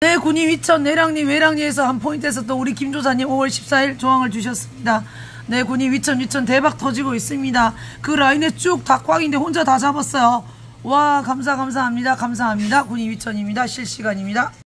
네, 군이 위천 내랑리 외랑리에서 한 포인트에서 또 우리 김조사님 5월 14일 조항을 주셨습니다. 네, 군이 위천 대박 터지고 있습니다. 그 라인에 쭉 닭광인데 혼자 다 잡았어요. 와, 감사합니다. 군이 위천입니다. 실시간입니다.